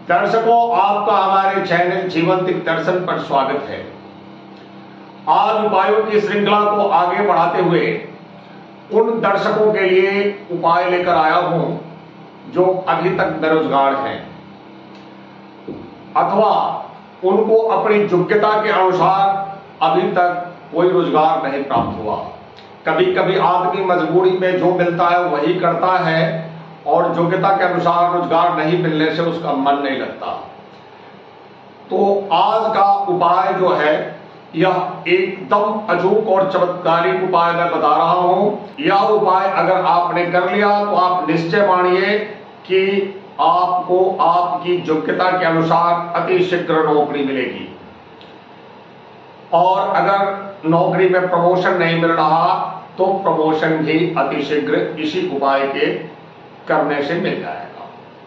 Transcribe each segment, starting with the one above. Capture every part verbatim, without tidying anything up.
दर्शकों, आपका हमारे चैनल जीवंतिक दर्शन पर स्वागत है। आज उपायों की श्रृंखला को आगे बढ़ाते हुए उन दर्शकों के लिए उपाय लेकर आया हूं जो अभी तक बेरोजगार हैं अथवा उनको अपनी योग्यता के अनुसार अभी तक कोई रोजगार नहीं प्राप्त हुआ। कभी कभी आदमी मजबूरी में जो मिलता है वही करता है और योग्यता के अनुसार रोजगार नहीं मिलने से उसका मन नहीं लगता। तो आज का उपाय जो है यह एकदम अचूक और चमत्कारिक उपाय मैं बता रहा हूं। यह उपाय अगर आपने कर लिया तो आप निश्चय मानिए कि आपको आपकी योग्यता के अनुसार अति शीघ्र नौकरी मिलेगी। और अगर नौकरी में प्रमोशन नहीं मिल रहा तो प्रमोशन भी अति शीघ्र इसी उपाय के करने से मिल जाएगा।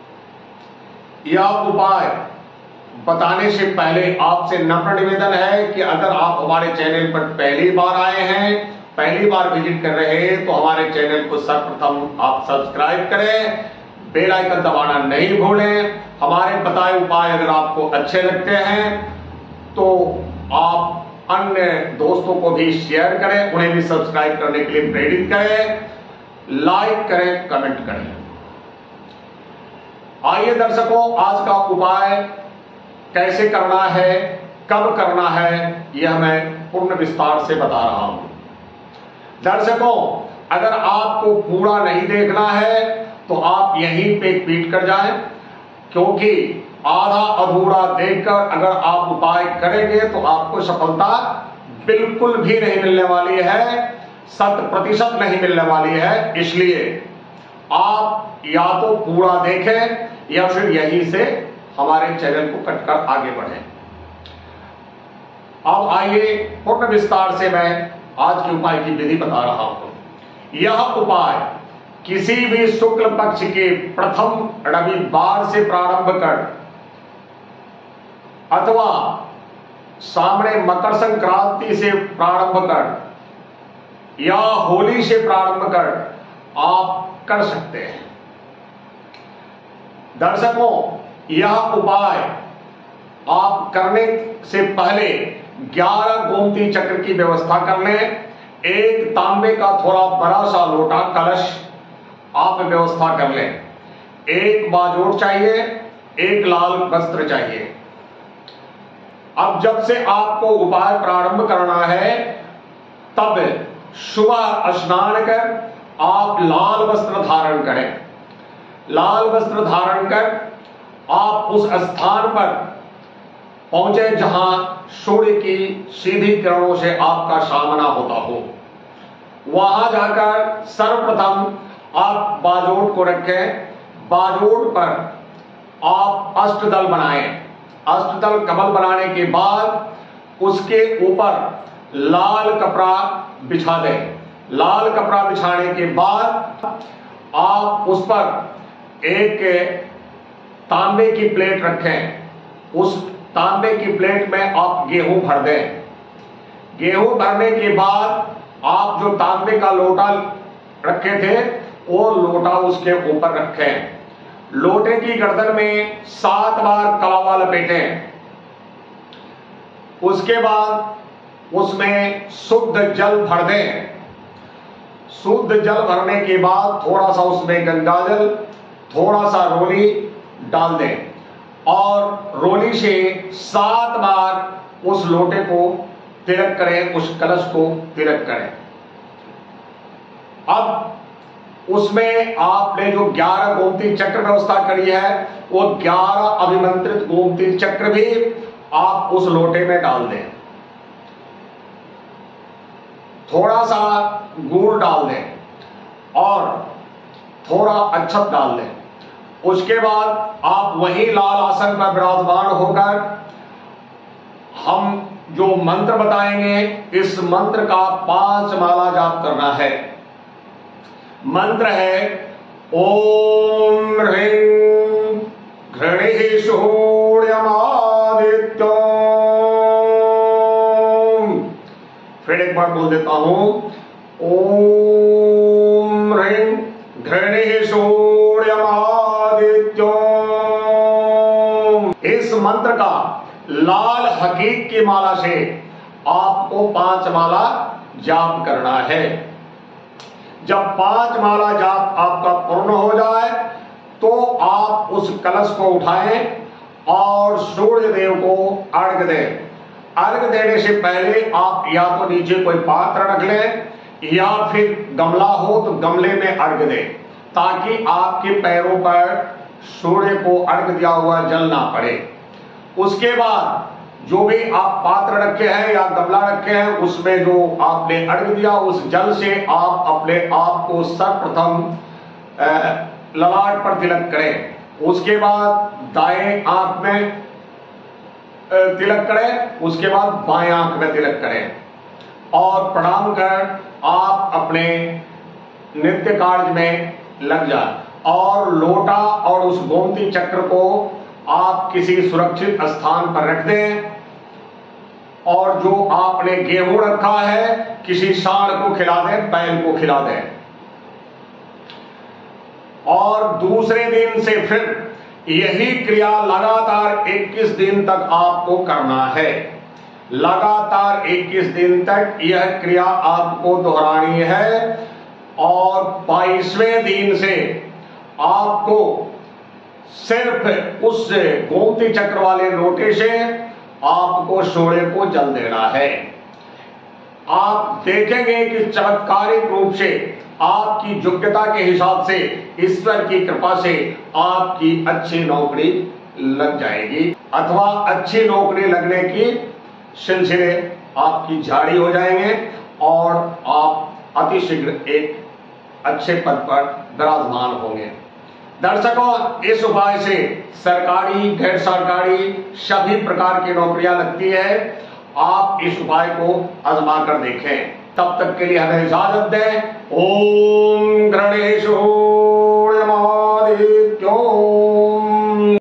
यह उपाय बताने से पहले आपसे नम्र निवेदन है कि अगर आप हमारे चैनल पर पहली बार आए हैं, पहली बार विजिट कर रहे हैं, तो हमारे चैनल को सर्वप्रथम आप सब्सक्राइब करें, बेल आइकन दबाना नहीं भूलें। हमारे बताए उपाय अगर आपको अच्छे लगते हैं तो आप अन्य दोस्तों को भी शेयर करें, उन्हें भी सब्सक्राइब करने के लिए प्रेरित करें, लाइक करें, कमेंट करें। आइए दर्शकों, आज का उपाय कैसे करना है, कब करना है, यह मैं पूर्ण विस्तार से बता रहा हूं। दर्शकों, अगर आपको पूरा नहीं देखना है तो आप यहीं पे पीट कर जाएं, क्योंकि आधा अधूरा देखकर अगर आप उपाय करेंगे तो आपको सफलता बिल्कुल भी नहीं मिलने वाली है, शत प्रतिशत नहीं मिलने वाली है। इसलिए आप या तो पूरा देखें या फिर यहीं से हमारे चैनल को कटकर आगे बढ़ें। अब आइए पूर्ण विस्तार से मैं आज के उपाय की विधि बता रहा हूं। यह उपाय किसी भी शुक्ल पक्ष के प्रथम रविवार से प्रारंभ कर अथवा सामने मकर संक्रांति से प्रारंभ कर या होली से प्रारंभ कर आप कर सकते हैं। दर्शकों, यह उपाय आप करने से पहले ग्यारह गोमती चक्र की व्यवस्था कर लें। एक तांबे का थोड़ा बड़ा सा लोटा कलश आप व्यवस्था कर लें। एक बाजोट चाहिए, एक लाल वस्त्र चाहिए। अब जब से आपको उपाय प्रारंभ करना है तब सुबह स्नान कर आप लाल वस्त्र धारण करें। लाल वस्त्र धारण कर आप उस स्थान पर पहुंचे जहां सूर्य की सीधी किरणों से आपका सामना होता हो। वहां जाकर सर्वप्रथम आप बाजोट को रखें। बाजोट पर आप अष्टदल बनाएं। अष्टदल कमल बनाने के बाद उसके ऊपर लाल कपड़ा बिछा दें। लाल कपड़ा बिछाने के बाद आप उस पर एक तांबे की प्लेट रखें। उस तांबे की प्लेट में आप गेहूं भर दें। गेहूं भरने के बाद आप जो तांबे का लोटा रखे थे वो लोटा उसके ऊपर रखें। लोटे की गर्दन में सात बार कलावा लपेटें। उसके बाद उसमें शुद्ध जल भर दें। शुद्ध जल भरने के बाद थोड़ा सा उसमें गंगाजल, थोड़ा सा रोली डाल दें और रोली से सात बार उस लोटे को तिलक करें, उस कलश को तिलक करें। अब उसमें आपने जो ग्यारह गोमती चक्र व्यवस्था करी है वो ग्यारह अभिमंत्रित गोमती चक्र भी आप उस लोटे में डाल दें। थोड़ा सा गुड़ डाल दें और थोड़ा अक्षत डाल दें। उसके बाद आप वही लाल आसन पर विराजमान होकर हम जो मंत्र बताएंगे इस मंत्र का पांच माला जाप करना है। मंत्र है ओम ह्रीं घृणिः सूर्यमादित्यो। फिर एक बार बोल देता हूं ओम ह्रीं घृणिः सूर्यमादित्यो। इस मंत्र का लाल हकीक की माला से आपको पांच माला जाप करना है। जब पांच माला जाप आपका पूर्ण हो जाए तो आप उस कलश को उठाएं और सूर्य देव को अर्घ दें। अर्घ देने से पहले आप या तो नीचे कोई पात्र रख लें या फिर गमला हो तो गमले में अर्घ दें, ताकि आपके पैरों पर सूर्य को अर्घ दिया हुआ जल ना पड़े। उसके बाद जो भी आप पात्र रखे हैं या गमला रखे हैं उसमें जो आपने अर्घ दिया उस जल से आप अपने आप को सर्वप्रथम ललाट पर तिलक करें। उसके बाद दाएं आंख में तिलक करें, उसके बाद बाएं आंख में तिलक करें और प्रणाम कर आप अपने नित्य कार्य में लग जाए। और लोटा और उस गोमती चक्र को आप किसी सुरक्षित स्थान पर रख दें और जो आपने गेहूं रखा है किसी सांड को खिला दें, बैल को खिला दें। और दूसरे दिन से फिर यही क्रिया लगातार इक्कीस दिन तक आपको करना है। लगातार इक्कीस दिन तक यह क्रिया आपको दोहरानी है और बाईसवें दिन से आपको सिर्फ उस गोमती चक्र वाले लोटे से आपको सूर्य को जल देना है। आप देखेंगे कि चमत्कारिक रूप से आपकी योग्यता के हिसाब से ईश्वर की कृपा से आपकी अच्छी नौकरी लग जाएगी अथवा अच्छी नौकरी लगने की सिलसिले आपकी जारी हो जाएंगे और आप अतिशीघ्र एक अच्छे पद पर विराजमान होंगे। दर्शकों, इस उपाय से सरकारी गैर सरकारी सभी प्रकार की नौकरियां लगती है। आप इस उपाय को आजमा कर देखें। तब तक के लिए हमें इजाजत दें। ओम गणेश